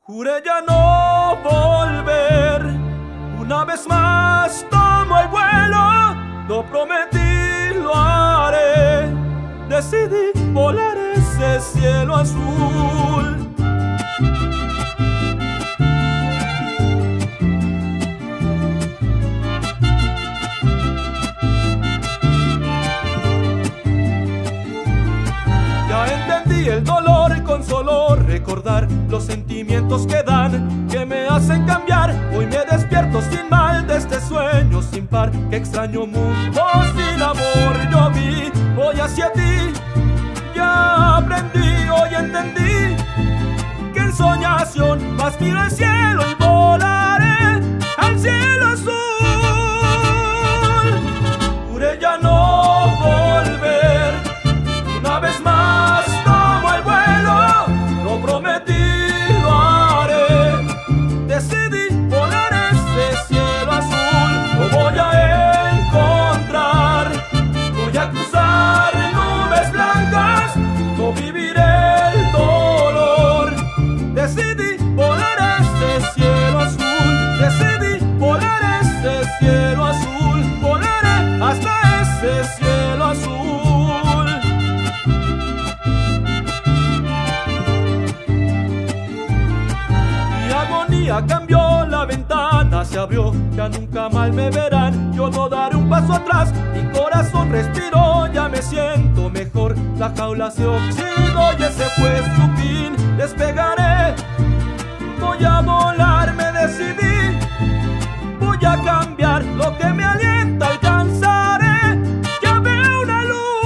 Juré ya no volver, una vez más tomo el vuelo, lo prometí, lo haré, decidí volar ese cielo azul. Ya entendí el dolor con solo recordar los sentimientos que dan, que me hacen cambiar. Hoy me despierto sin mal de este sueño sin par. Que extraño mundo sin amor yo vi. Voy hacia ti, ya aprendí, hoy entendí que en soñación más miro el cielo y volaré al cielo azul. Juré ya no volver, una vez más tomo el vuelo, lo prometí, lo haré, decidí volar ese cielo azul. Lo voy a encontrar, voy a cruzar nubes blancas, no viviré el dolor. Decidí volar ese cielo azul, decidí volar ese cielo azul, volaré hasta ese cielo azul. Cambió, la ventana se abrió, ya nunca mal me verán. Yo no daré un paso atrás, mi corazón respiró, ya me siento mejor. La jaula se oxidó y ese fue su fin. Despegaré, voy a volar, me decidí. Voy a cambiar lo que me alienta, alcanzaré. Ya veo una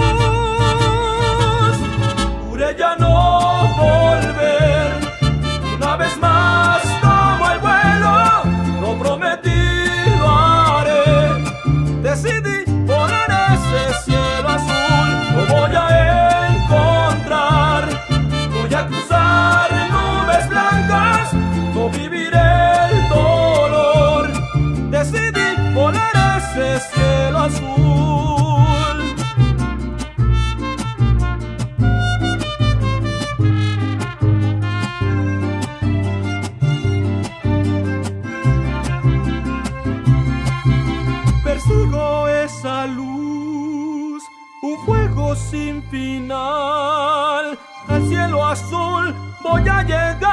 luz. Juré ya no volver, una vez más decidí volar ese cielo azul. Lo voy a encontrar, voy a cruzar nubes blancas, no viviré el dolor. Decidí volar ese cielo azul. Persigo esa luz, un fuego sin final. Al cielo azul voy a llegar.